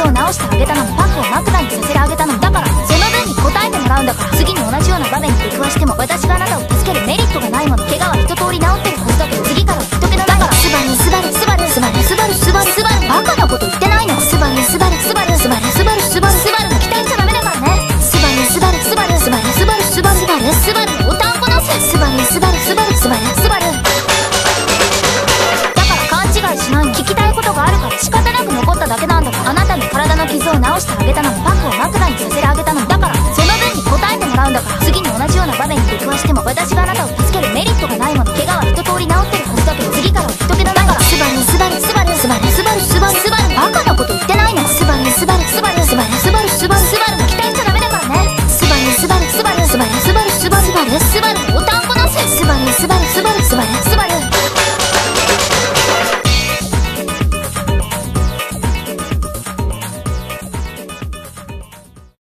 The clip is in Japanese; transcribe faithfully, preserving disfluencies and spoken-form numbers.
を直してあげたのもパックを枕にさせてあげたのも、だからその分に応えてもらうんだから。次に同じような場面に出くわしても私があなたを助けるメリ